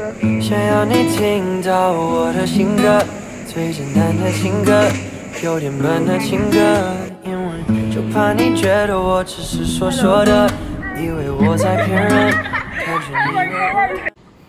想要你听到我的新歌，最简单的情歌，有点闷的情歌，因为就怕你觉得我只是说说的，以为我在骗人，看着你。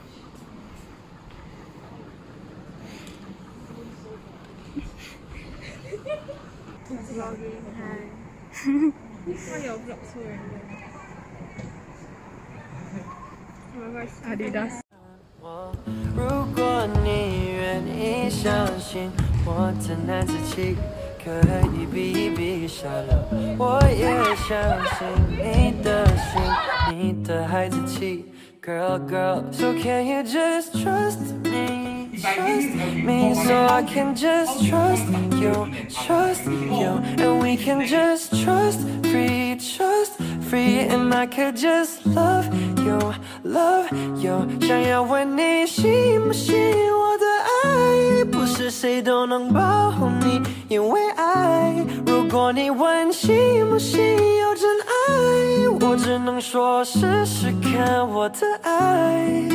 Aioz。 如果你愿意相信我的男子气，可以比一比下了。我也相信你的心，你的孩子气 ，Girl Girl。So can you just trust me, trust me, so I can just trust you, and we can just trust free, and I could just love you, love you。想要问你信不信我的爱，不是谁都能保护你，因为爱。如果你问信不信有真爱，我只能说试试看我的爱。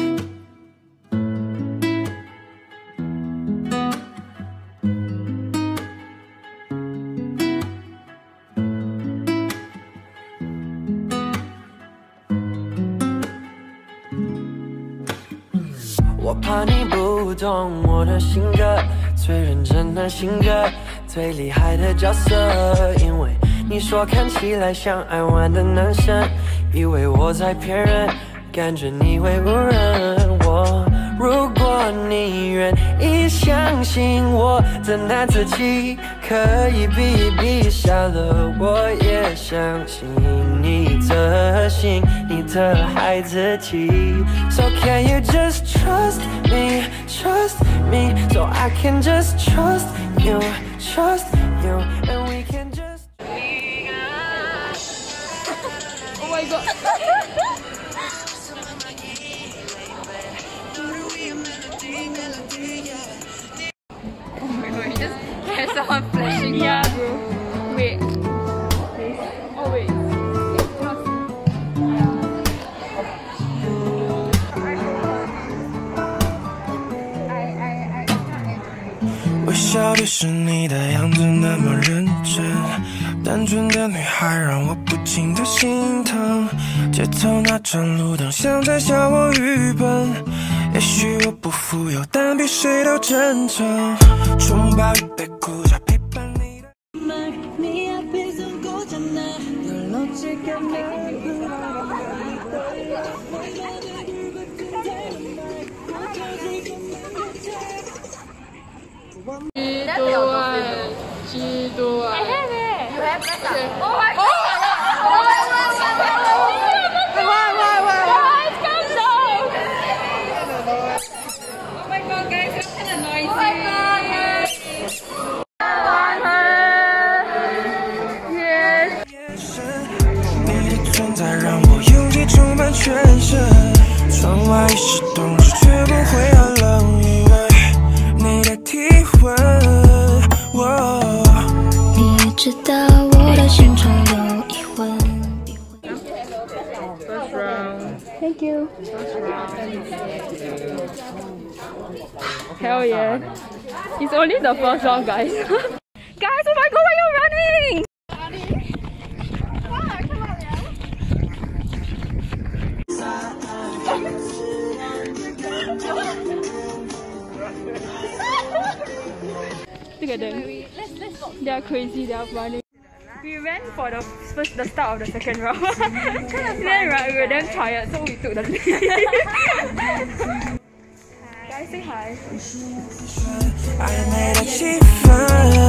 我怕你不懂我的性格，最认真的性格，最厉害的角色。因为你说看起来像爱玩的男生，以为我在骗人，感觉你会误认我。如果你愿意相信我的男子气，可以比一比下了。我也相信你的心，你的孩子气。So can you just trust me, so I can just trust you, and we can just. Oh my god. Oh my god, you just had someone flashing. Yeah, bro. Wait. Oh wait. I 微笑的是你的样子那么认真，单纯的女孩让我不禁的心疼。街头那盏路灯像在笑我愚笨，也许我不富有，但比谁都真诚。拥抱一杯苦茶陪伴你的。 I have it. You have that? Okay. Oh my god. Oh my god, guys, it's kind of noisy. Oh my god, yes. Yes. 你的存在让我勇气充满全身，窗外已是冬日，却不会要冷，因为你的体温。 你知道我的心中有疑问。 First round. Thank you. Hell yeah. It's only the first round, guys. Guys, oh my god, why are you running? Look at them. They are crazy, they are running. We ran for the start of the second round. Then right, we were damn tired, so we took the lead. Guys, say hi. 暧昧的气氛。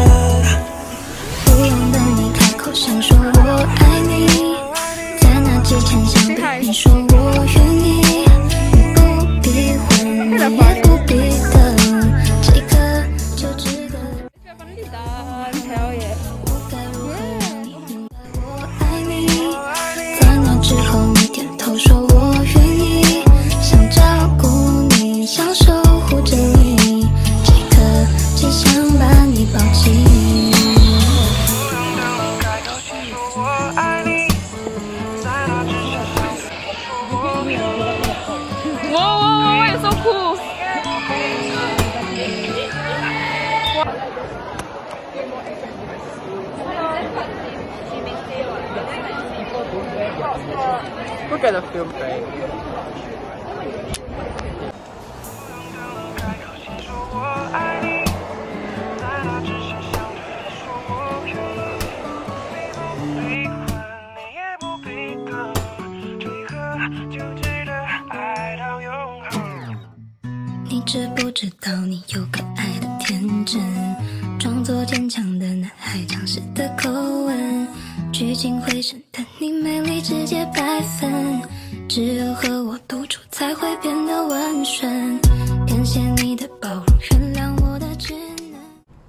不用等你开口想说我爱你，在那之前想对你说我愿意，你不必问，你也不必等，这个就值得。 Hell yeah. 我该如何让你明白我爱你？在那之后，你点头说我愿意，想照顾你，想守护着你，这刻只想把你抱紧。 Whoa, whoa, whoa, you're so cool. Look at the film frame. 你知不知道你有可爱的天真，装作坚强的男孩强势的口吻，聚精会神的你美丽直接100分，只有和我独处才会变得温顺，感谢你的包容，原谅我的稚嫩。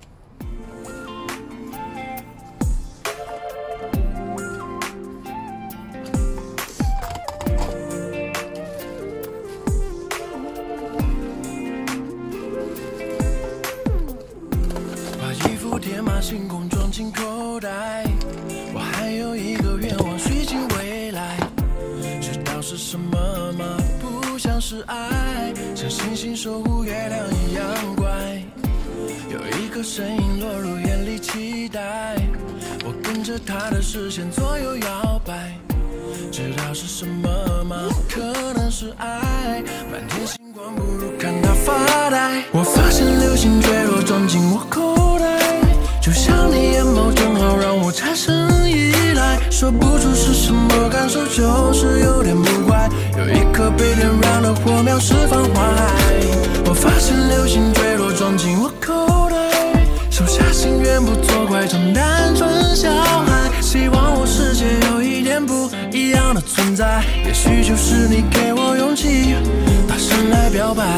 天马行空装进口袋，我还有一个愿望虚进未来，知道是什么吗？不像是爱，像星星守护月亮一样乖，有一颗身影落入眼里期待，我跟着他的视线左右摇摆，知道是什么吗？可能是爱，满天星光不如看他发呆，我发现流星坠落撞进我口袋，就像你眼眸正好让我产生依赖，说不出是什么感受，就是有点不怪，有一颗被点燃的火苗释放花海，我发现流星坠落撞进我口袋，手下心愿不作怪，装单纯小孩，希望我世界有一点不一样的存在，也许就是你给我勇气，大声来表白。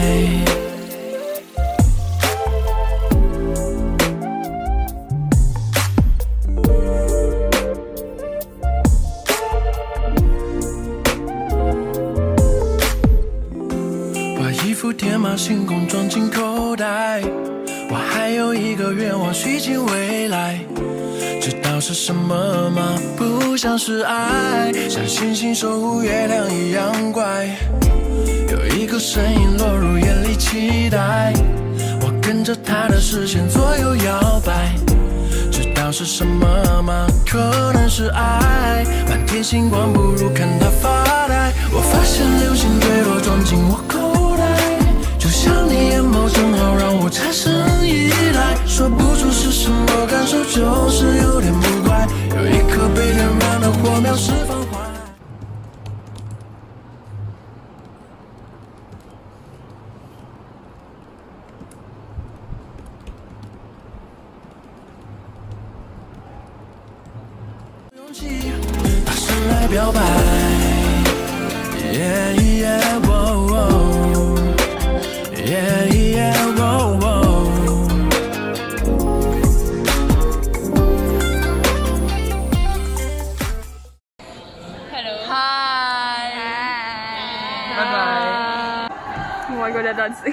天马行空装进口袋，我还有一个愿望虚进未来，知道是什么吗？不像是爱，像星星守护月亮一样乖，有一个身影落入眼里期待，我跟着他的视线左右摇摆，知道是什么吗？可能是爱，满天星光不如看他发呆，我发现流星坠落撞进我口袋，就像你眼眸正好让我产生依赖，说不出是什么感受，就是有点不怪，有一颗被点燃的火苗释放花海。勇气，大声来表白。Yeah, yeah, whoa, whoa. Yeah, yeah, whoa, whoa. Hello. Hi. Bye bye. Oh my god, they're dancing.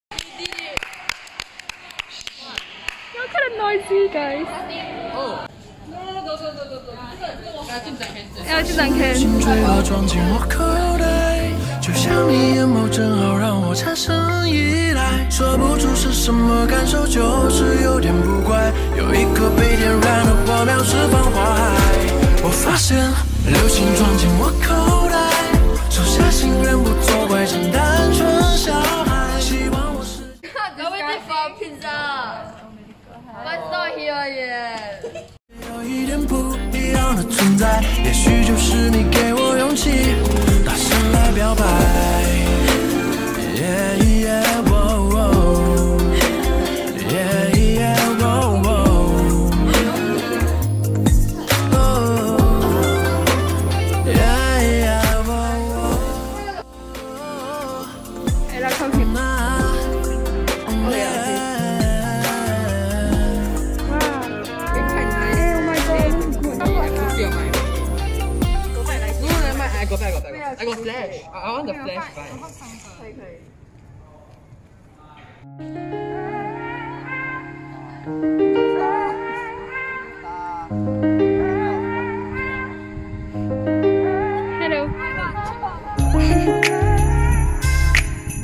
You're kind of noisy, guys. Oh. 要去展开。 星坠落撞进我口袋，就像你眼眸正好让我产生依赖，说不出是什么感受，就是有点不怪，有一颗被点燃的火苗释放花海，我发现流星撞进我口袋，手下心愿不作怪，真单纯小孩，希望我是。 Go waiting for pizza. But it's not here yet. 有一点不一样的存在，也许就是你给我勇气，大声来表白。Yeah, yeah, whoa, whoa. Yeah, yeah, whoa, whoa. Oh, yeah, yeah, whoa, whoa. 哎，来靠近。 I got flash. I want the flash vibe. 可以可以。Hello.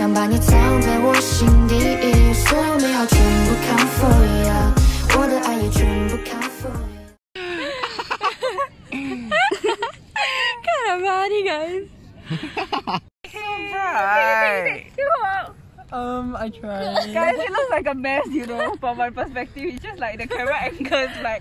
想把你藏在我心底，所有美好全部 count for you， 我的爱也全部 count for you。 Kind of funny, guys. Right. I tried. Guys, it looks like a mess, you know, from my perspective. It's just like the camera angle is like.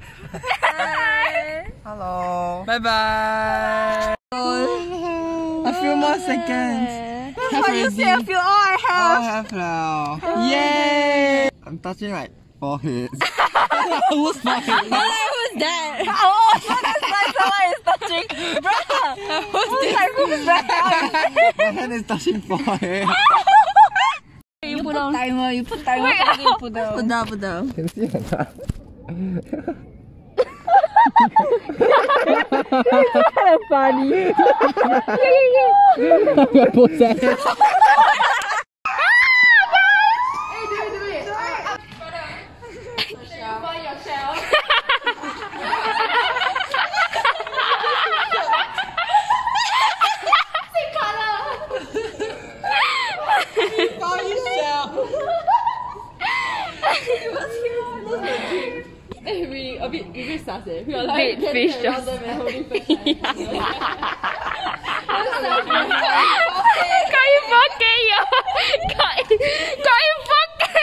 Hello. Bye bye. A few more seconds. That's why you say I feel all I have. I have now. Yay! I'm touching like forehead. Who's forehead? Who's that? Oh, that's like someone is touching. Bruh, who's that? My hand is touching forehead. You put timer. You put timer. You put down. Put down. Can you see or not? Kind of funny. Possessed. A bit sus eh. We are like Bit fish around them and holding fish. Kayu pakai ya. Kayu pakai.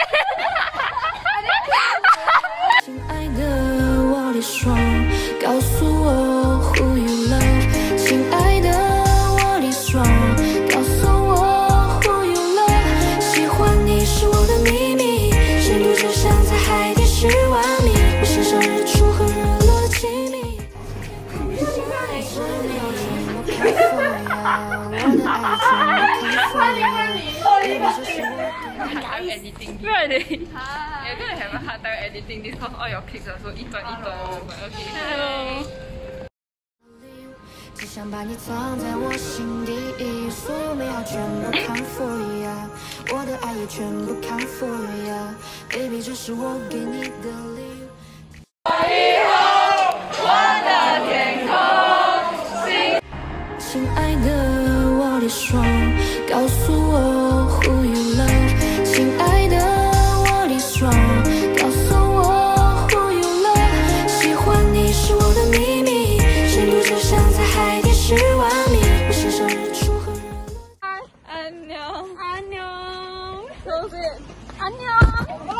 亲爱的，我的双，告诉我 who you love。亲爱的，我的双，告诉我 who you love。喜欢你是我的秘密，深度就像在海底10万米，我欣赏日出和日落的奇秘。 Really? You're gonna have a hard time editing this because all your clips are so 一段一段。Okay. Hello. 只想把你藏在我心底，所有美好全部 count for you， 我的爱也全部 count for you， baby， 这是我给你的礼物。亲爱的，我的双，告诉我 who you love。亲爱的，我的双，告诉我 who you love。喜欢你是我的秘密，深度就像在海底10万米，我欣赏日出和日落。 안녕. 안녕. So sweet. 안녕.